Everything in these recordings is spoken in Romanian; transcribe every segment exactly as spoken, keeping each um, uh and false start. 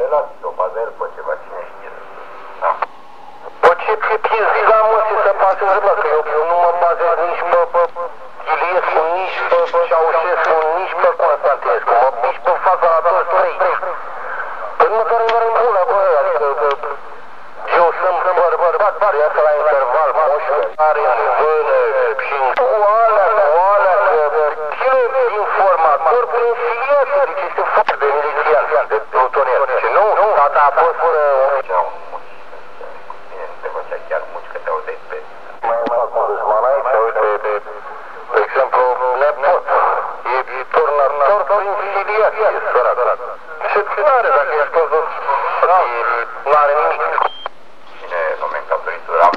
relații, o bază el pe ceva, cine știe. Da. Bă, ce piezi la mă, ce se paseze, bă, că eu, eu nu mă bazez nici pe, pe Iliescu, nici pe Ceaușescu, nici pe Constantinescu, mă nici pe fața la toți trei. Păi mă care mă râmbulă, bă, adică, eu sunt bărbat, iată la interval, moșule, are în vână și cu alea, cu alea, că tine informator prin filiație, deci este foarte de milițian, de plutonier. Și nu, tata a fost... Bine, nu te făcea chiar muci că te auzeai pe... Mai fac un dușman aici, uite, de exemplu, nepot, e turnator prin filiație, sărac. Ce n-are dacă ești tot dus? N-are nimic. Cine e nomenclaturistul? Am...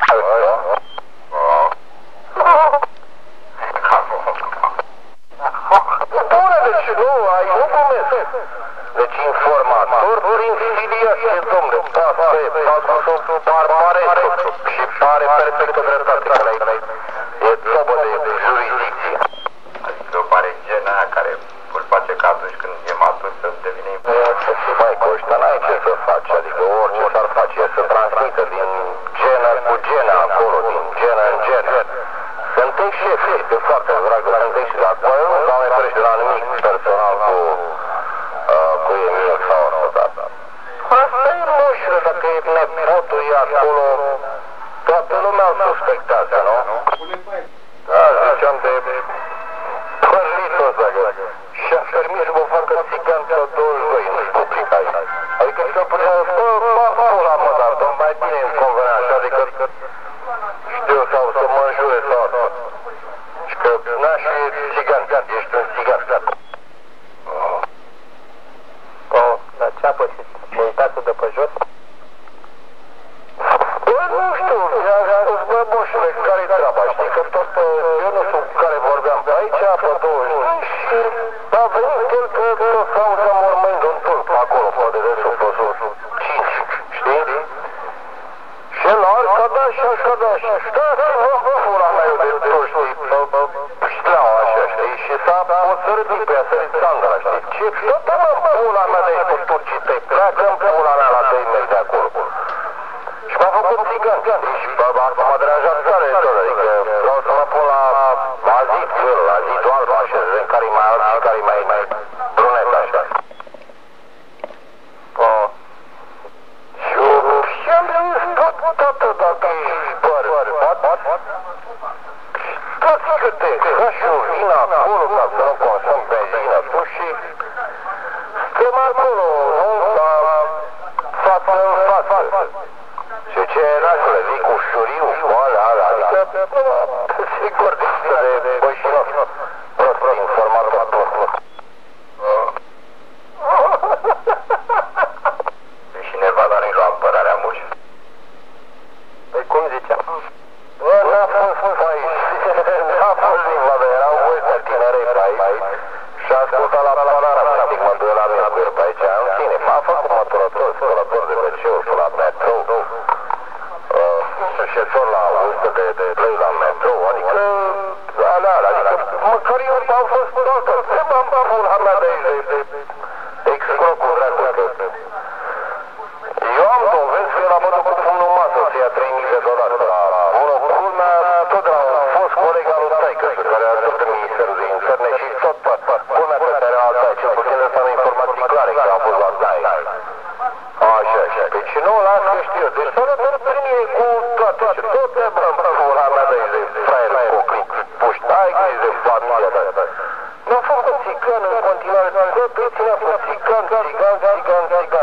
Bune, deci nu, ai nu glumesc. Deci informator prin filiație, domnule, asta e, pasul barbarescu și pare perfectă dreptate, că e țobă de jurisdicție. Adică pare gena aia care îl face ca atunci când e matur să devine Să fii mai cu ăștia, n-ai ce să faci, adică orice s-ar face e să transmită din genă cu genă acolo, din genă în genă. Sunteți șefi, este foarte dragă, sunteți și dacă voi nu s-au mai ferește la nimic personal cu, uh, cu Emil sau asta. Asta e moșule, dacă e nepotul e acolo, toată lumea îl suspectează, nu? Da, ziceam de părlitul ăsta, că și-a permis să mă facă țigan pe douăzeci și doi în public aici. Adică să putea, bă, bă, pula mă, dar tot mai bine îmi convenea așa, adică știu, sau să mă înjure sau asta. Și că n-aș fi țigan, ești un țigan. Oh, dar ce-a pășit? Mâncatul de pe jos? Bă, nu știu, i-a spus, bă, moșule, care-i treaba, știi, că tot pe, eu nu știu cu care vorbeam pe aici, pe douăzeci și doi și a venit el că tot cauza mormând un tulp acolo, pe dedesubt, pe sus, cinci, știi? Și el a arcadat și a arcadat și stați-vă, bă, pula mea, eu de tot, știi, pe ștleaua așa, știi, și s-a hotărât pe ea, sărit Sandra, știi, ce, tot mă, pula mea de aici cu turcii tăi, pleacă-mi pula mea la doi metri de acolo. Și m-a făcut țigan. Și asta m-a deranjat tare tot, adică vreau să mă pun la azid, la azidul alb, așa, să vedem care-i mai alb și care-i mai, mai brunet, așa. Oh. Și am zis, tot, tată, dacă ești bărbat, toți câte hășuri vin acolo ca să nu consum benzină tu și stăm acolo, nu? La față în față. Și ce nașule, vii cu șuriu, cu alea, alea, adică, sigur, de, de bășinot, prost informator. și nevada nu-i apărarea mușii. Păi cum ziceam? Bă, n-a fost pe aici, n-a fost invadă, erau ăștia tinerei pe aici și a ascultat la planara, practic, mă duie la mine cu el pe aici, în fine, m-a făcut măturător, scălător de veceu și la metrou. Șefor la o sută de, de lei la metrou, adică alea, adică măcar eu am fost toată, m-am pun la mea de, de, de excrocul dracu, că eu am dovezi că el a bătut cu fumul în masă, să ia trei mii de dolari la unul, culmea, tot de la un fost coleg al lui Taică, care a ajutat în Ministerul de Interne și tot, culmea că era la Taică, cel puțin ăsta în informații clare că a fost la Taică. Așa, așa, deci nu las că știu, deci s-a rătărit pe mine cu toate și tot de pula mea de fraier coclic, puști, ai grijă de familia ta. Mi-a făcut țigan în continuare, tot îi ținea cu țigan, țigan, țigan, țigan.